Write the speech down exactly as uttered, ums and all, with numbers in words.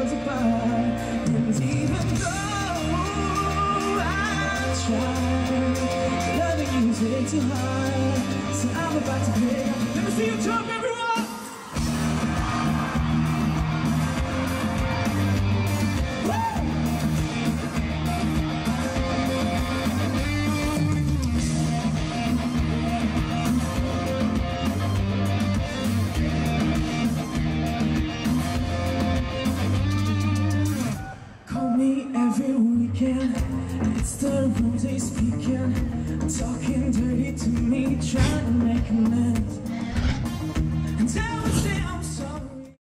worlds apart. And even though I try, loving you is way too hard. So I'm about to break up. Let me see you jump, everyone! Every weekend, it's the rose speaking, talking dirty to me, trying to make a man.